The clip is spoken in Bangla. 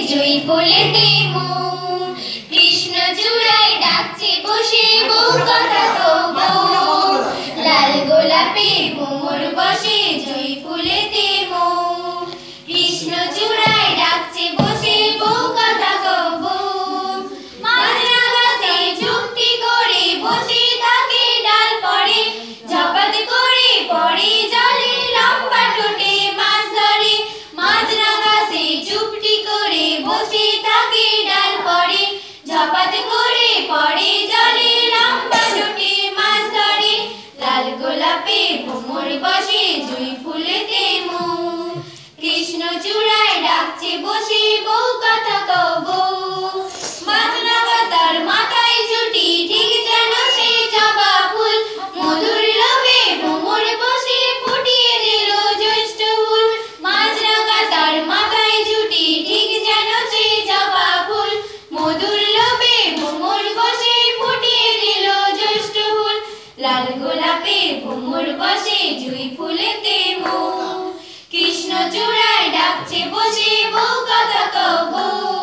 জুই ফুলেতে মন, কৃষ্ণ চূড়ায় ডাকছে বসে বউ কথা কব, লাল গোলাপে ভ্রমর বসে জুই ফুলেতে মন, কৃষ্ণ চূড়ায় ডাকছে বসে বউ কথা কব। মাঝরা গাছে যুক্তি করে বসে থাকে ডাল পড়ে, ঝপাত করে পড়ে জলে লম্বা ঠোঁটে মাছ ধরে। মাঝরা গাছে চুপটি করে বসে থাকে ডাল পড়ে, ঝপাত করে পড়ে জলে লম্বা ঠোঁটে মাছ ধরে। লাল গোলাপে ভ্রমর বসে জুই ফুলেতে মন, কৃষ্ণ চূড়ায় ডাকছে বসে বউ কথা কব। মাঝরা পাতার মাথায় জুটি ঠিক যেন সে জবা ফুল, মধুর লোভে ভ্রমর বসে ফুটিয়ে দিল জ্যৈষ্ঠ ফুল। মাঝরা পাতার মাথায় জুটি ঠিক যেন সে জবা ফুল, মধুর লোভে ভ্রমর বসে ফুটিয়ে দিল জ্যৈষ্ঠ ফুল। লাল গোলাপে ভ্রমর বসে জুই ফুলেতে মন, কৃষ্ণ চূড়ায় ডাকছে বসে বউ কথা কব।